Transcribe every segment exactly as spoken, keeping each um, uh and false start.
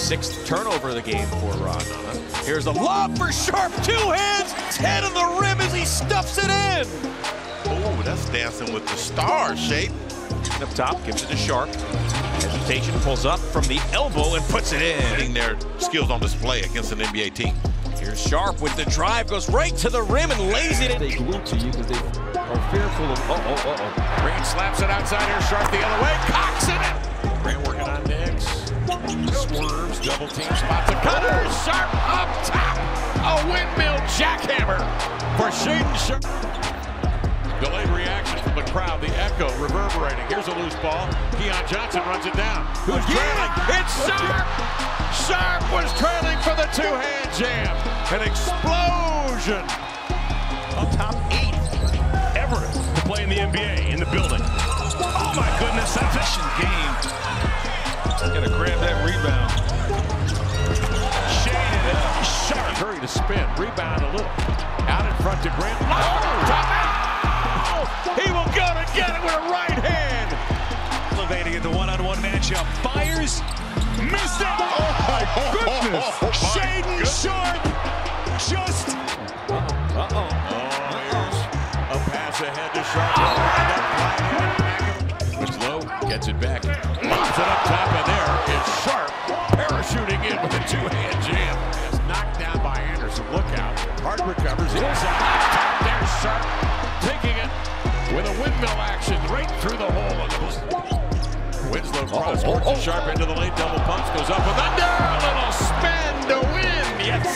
sixth turnover of the game for Ron. Here's a lob for Sharp, two hands, head on the rim as he stuffs it in. Oh, that's dancing with the stars, Shape. Up top, gives it to Sharp. Hesitation, pulls up from the elbow and puts it in. Putting their skills on display against an N B A team. Here's Sharp with the drive, goes right to the rim and lays it in. They glue to you because they are fearful of, uh-oh, uh-oh. Green slaps it outside here, Sharp the other way, Cox in it. Grant working on Diggs. Swerves, double team, spots a cutter, Sharp up top. A windmill jackhammer for Shaedon Sharp. Delayed reaction from the crowd, the echo reverberating. Here's a loose ball. Keon Johnson runs it down. Who's trailing? It's Sharp! Sharp was trailing for the two-hand jam. An explosion. Up top eight ever to play in the N B A in the building. Oh my goodness, that's a game. Gotta grab that rebound. Shaedon Sharp. Hurry to spin, rebound a little. Out in front to Grant. Oh, top out! He will go to get it with a right hand. Elevating into one-on-one matchup. Fires. Missed it. Oh my goodness. Oh, Shaedon Sharp. Just. Uh-oh. Oh, here's a pass ahead to Sharp. Oh, Winslow gets it back. Lobs it up top, and there is Sharp parachuting in with a two-hand jam. It's knocked down by Anderson. Look out. Hart recovers. Inside. Top there, Sharp taking it with a windmill action right through the hole of the Winslow cross court to Sharp into the lane. Double pumps, goes up and under. A little spin to win. Yes,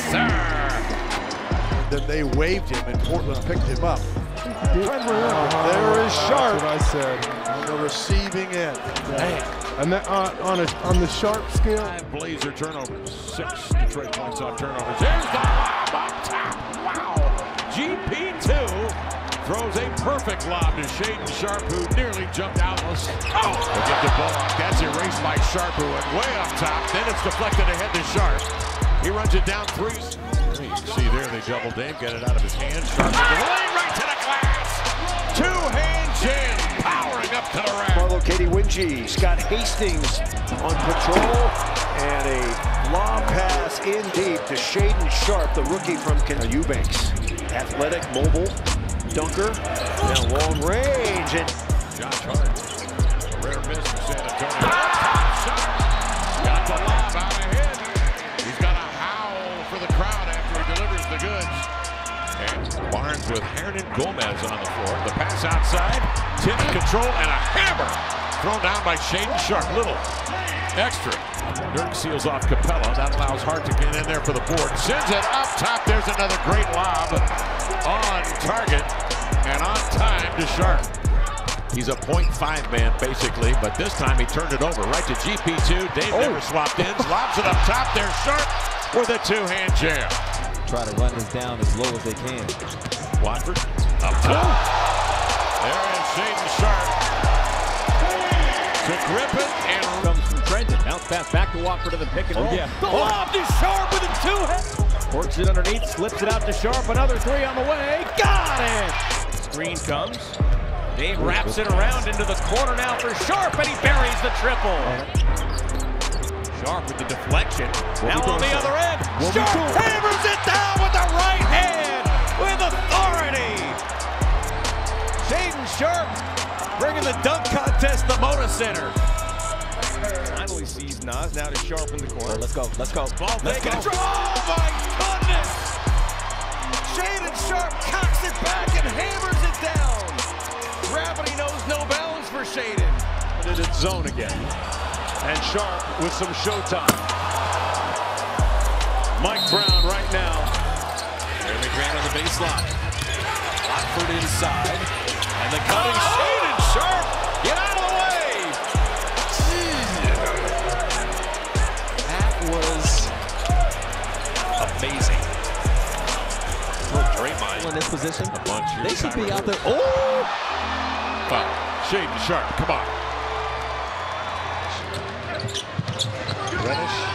sir. Then they waved him and Portland picked him up. Oh, there is Sharp. That's what I said. On the receiving end. Dang. And that, uh, on, a, on the Sharp scale. Five Blazer turnovers. Six Detroit points off turnovers. There's the lob up top. Wow. G P two throws a perfect lob to Shaedon Sharp, who nearly jumped out. Oh! They get the ball off. That's erased by Sharp, who went way up top. Then it's deflected ahead to Sharp. He runs it down three. You can see there they double Dave, get it out of his hand. Sharp into the lane, right to the glass. Two-hand jam, powering up to the rack. Marlo Katie Wingy, Scott Hastings on patrol, and a lob pass in deep to Shaedon Sharp, the rookie from Kentucky. Eubanks, athletic, mobile dunker, now long range, and Josh Hart, a rare miss for San Antonio. Sharp got the lob out ahead. He's got a howl for the crowd after he delivers the goods. And Barnes with Hernan Gomez on the floor. The pass outside, tip control, and a hammer thrown down by Shaedon Sharp. Little extra. Dirk seals off Capella. That allows Hart to get in there for the board. Sends it up top. There's another great lob on target and on time to Sharp. He's a point five man basically, but this time he turned it over right to G P two. Dave oh. never swapped ends. Lobs it up top. There's Sharp with a two-hand jam. Try to run this down as low as they can. Watford up top. Oh. There is Shaedon Sharp to Griffin and comes from Trenton. Bounce pass back to Watford to the pick and roll. Oh, yeah. The lob to Sharp with a two-hand. Works it underneath, slips it out to Sharp. Another three on the way. Got it! Screen comes. Dave wraps it around into the corner now for Sharp, and he buries the triple. Sharp with the deflection. Now on the other end. Sharp hammers it down with the right hand with authority. Shaedon Sharp bringing the dunk contest to Moda Center. Finally sees Nas, now to Sharp in the corner. Oh, let's go, let's go. Ball let's taken. Go. Oh my goodness! Shaedon Sharp cocks it back and hammers it down. Gravity knows no bounds for Shaedon. in its zone again. And Sharp with some showtime. Mike Brown right now. Jeremy Grant on the baseline. Watford inside. And the cutting oh! Shaedon Sharp. Get out of the way. That was amazing. Oh, Draymond in this position. A bunch they should be out there. Oh! Wow. Shaedon Sharp, come on. Reddish.